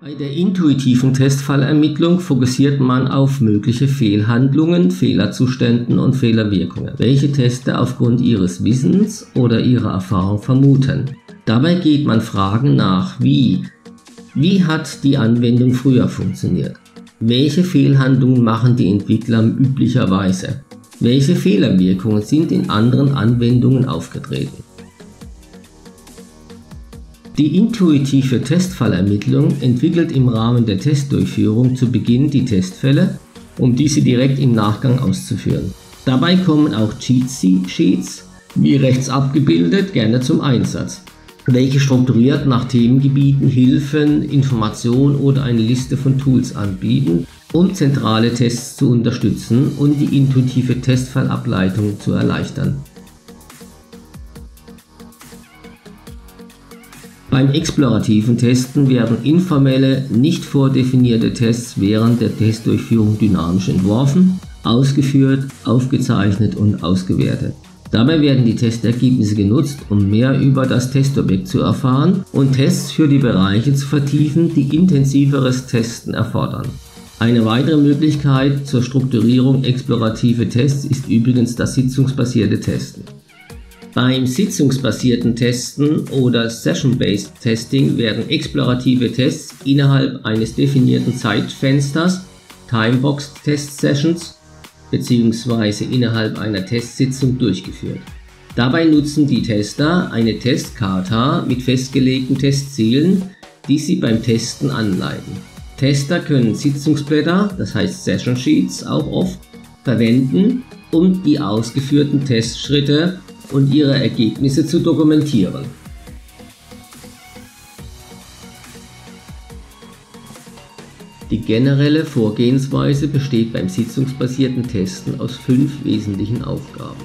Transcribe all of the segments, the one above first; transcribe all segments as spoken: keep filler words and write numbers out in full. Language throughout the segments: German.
Bei der intuitiven Testfallermittlung fokussiert man auf mögliche Fehlhandlungen, Fehlerzuständen und Fehlerwirkungen, welche Tester aufgrund ihres Wissens oder ihrer Erfahrung vermuten. Dabei geht man Fragen nach wie: Wie hat die Anwendung früher funktioniert? Welche Fehlhandlungen machen die Entwickler üblicherweise? Welche Fehlerwirkungen sind in anderen Anwendungen aufgetreten? Die intuitive Testfallermittlung entwickelt im Rahmen der Testdurchführung zu Beginn die Testfälle, um diese direkt im Nachgang auszuführen. Dabei kommen auch Cheat Sheets, wie rechts abgebildet, gerne zum Einsatz, welche strukturiert nach Themengebieten Hilfen, Informationen oder eine Liste von Tools anbieten, um zentrale Tests zu unterstützen und die intuitive Testfallableitung zu erleichtern. Beim explorativen Testen werden informelle, nicht vordefinierte Tests während der Testdurchführung dynamisch entworfen, ausgeführt, aufgezeichnet und ausgewertet. Dabei werden die Testergebnisse genutzt, um mehr über das Testobjekt zu erfahren und Tests für die Bereiche zu vertiefen, die intensiveres Testen erfordern. Eine weitere Möglichkeit zur Strukturierung explorativer Tests ist übrigens das sitzungsbasierte Testen. Beim sitzungsbasierten Testen oder Session-Based Testing werden explorative Tests innerhalb eines definierten Zeitfensters, Timeboxed Test Sessions, bzw. innerhalb einer Testsitzung durchgeführt. Dabei nutzen die Tester eine Testkata mit festgelegten Testzielen, die sie beim Testen anleiten. Tester können Sitzungsblätter, das heißt Session Sheets, auch oft verwenden, um die ausgeführten Testschritte und ihre Ergebnisse zu dokumentieren. Die generelle Vorgehensweise besteht beim sitzungsbasierten Testen aus fünf wesentlichen Aufgaben.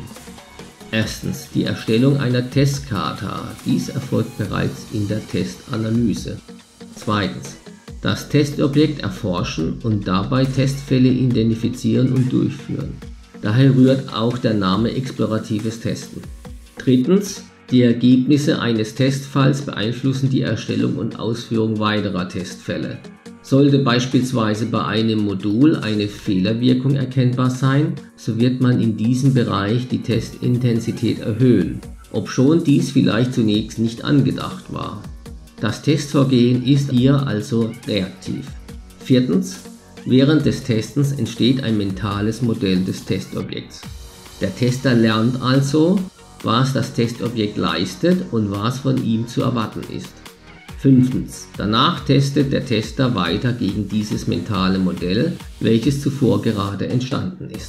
Erstens die Erstellung einer Testkata. Dies erfolgt bereits in der Testanalyse. Zweitens das Testobjekt erforschen und dabei Testfälle identifizieren und durchführen. Daher rührt auch der Name exploratives Testen. Drittens, die Ergebnisse eines Testfalls beeinflussen die Erstellung und Ausführung weiterer Testfälle. Sollte beispielsweise bei einem Modul eine Fehlerwirkung erkennbar sein, so wird man in diesem Bereich die Testintensität erhöhen, obschon dies vielleicht zunächst nicht angedacht war. Das Testvorgehen ist hier also reaktiv. Viertens, während des Testens entsteht ein mentales Modell des Testobjekts. Der Tester lernt also, was das Testobjekt leistet und was von ihm zu erwarten ist. Fünftens, danach testet der Tester weiter gegen dieses mentale Modell, welches zuvor gerade entstanden ist.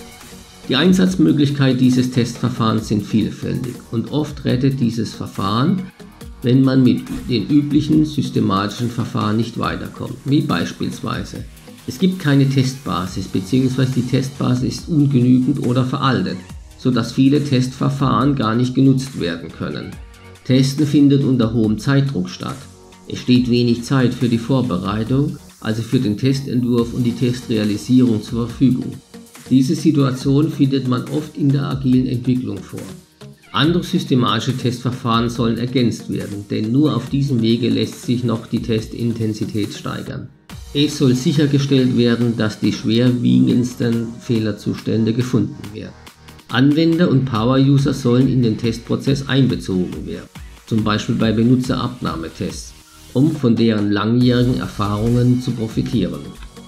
Die Einsatzmöglichkeiten dieses Testverfahrens sind vielfältig und oft rettet dieses Verfahren, wenn man mit den üblichen systematischen Verfahren nicht weiterkommt, wie beispielsweise: Es gibt keine Testbasis bzw. die Testbasis ist ungenügend oder veraltet, sodass viele Testverfahren gar nicht genutzt werden können. Testen findet unter hohem Zeitdruck statt. Es steht wenig Zeit für die Vorbereitung, also für den Testentwurf und die Testrealisierung zur Verfügung. Diese Situation findet man oft in der agilen Entwicklung vor. Andere systematische Testverfahren sollen ergänzt werden, denn nur auf diesem Wege lässt sich noch die Testintensität steigern. Es soll sichergestellt werden, dass die schwerwiegendsten Fehlerzustände gefunden werden. Anwender und Power-User sollen in den Testprozess einbezogen werden, zum Beispiel bei Benutzerabnahmetests, um von deren langjährigen Erfahrungen zu profitieren.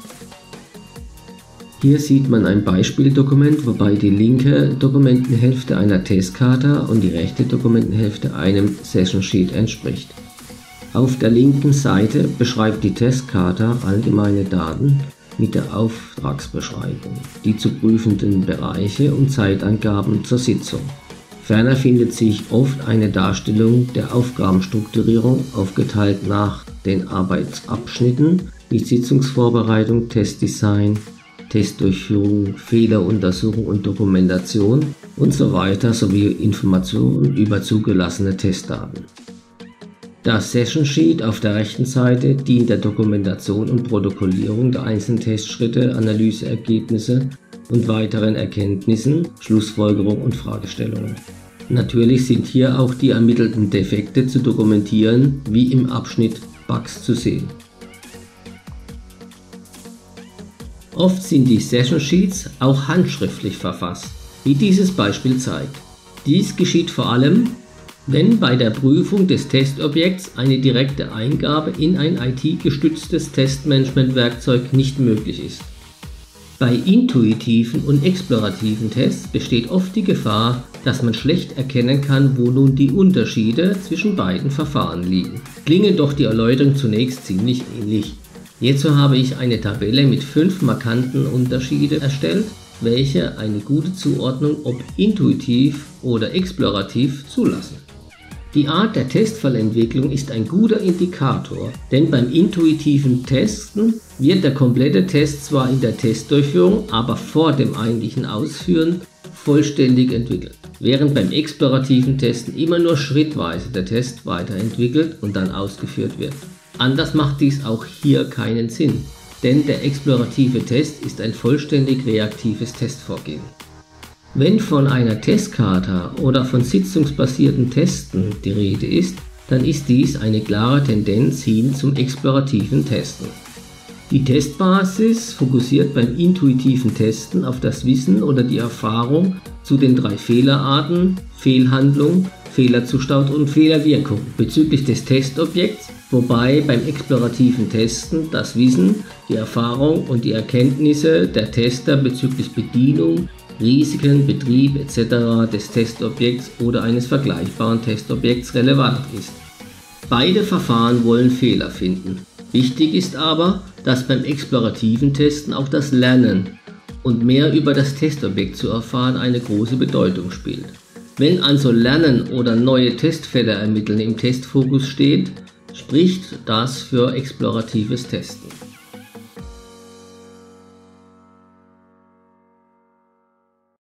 Hier sieht man ein Beispieldokument, wobei die linke Dokumentenhälfte einer Testkata und die rechte Dokumentenhälfte einem Session Sheet entspricht. Auf der linken Seite beschreibt die Testkata allgemeine Daten mit der Auftragsbeschreibung, die zu prüfenden Bereiche und Zeitangaben zur Sitzung. Ferner findet sich oft eine Darstellung der Aufgabenstrukturierung aufgeteilt nach den Arbeitsabschnitten wie Sitzungsvorbereitung, Testdesign, Testdurchführung, Fehleruntersuchung und Dokumentation und so weiter sowie Informationen über zugelassene Testdaten. Das Session Sheet auf der rechten Seite dient der Dokumentation und Protokollierung der einzelnen Testschritte, Analyseergebnisse und weiteren Erkenntnissen, Schlussfolgerungen und Fragestellungen. Natürlich sind hier auch die ermittelten Defekte zu dokumentieren, wie im Abschnitt Bugs zu sehen. Oft sind die Session Sheets auch handschriftlich verfasst, wie dieses Beispiel zeigt. Dies geschieht vor allem, wenn bei der Prüfung des Testobjekts eine direkte Eingabe in ein I T-gestütztes Testmanagement-Werkzeug nicht möglich ist. Bei intuitiven und explorativen Tests besteht oft die Gefahr, dass man schlecht erkennen kann, wo nun die Unterschiede zwischen beiden Verfahren liegen. Klingen doch die Erläuterung zunächst ziemlich ähnlich. Hierzu habe ich eine Tabelle mit fünf markanten Unterschieden erstellt, welche eine gute Zuordnung ob intuitiv oder explorativ zulassen. Die Art der Testfallentwicklung ist ein guter Indikator, denn beim intuitiven Testen wird der komplette Test zwar in der Testdurchführung, aber vor dem eigentlichen Ausführen vollständig entwickelt, während beim explorativen Testen immer nur schrittweise der Test weiterentwickelt und dann ausgeführt wird. Anders macht dies auch hier keinen Sinn, denn der explorative Test ist ein vollständig reaktives Testvorgehen. Wenn von einer Testcharta oder von sitzungsbasierten Testen die Rede ist, dann ist dies eine klare Tendenz hin zum explorativen Testen. Die Testbasis fokussiert beim intuitiven Testen auf das Wissen oder die Erfahrung zu den drei Fehlerarten, Fehlhandlung, Fehlerzustand und Fehlerwirkung bezüglich des Testobjekts, wobei beim explorativen Testen das Wissen, die Erfahrung und die Erkenntnisse der Tester bezüglich Bedienung, Risiken, Betrieb et cetera des Testobjekts oder eines vergleichbaren Testobjekts relevant ist. Beide Verfahren wollen Fehler finden. Wichtig ist aber, dass beim explorativen Testen auch das Lernen und mehr über das Testobjekt zu erfahren eine große Bedeutung spielt. Wenn also Lernen oder neue Testfälle ermitteln im Testfokus steht, spricht das für exploratives Testen.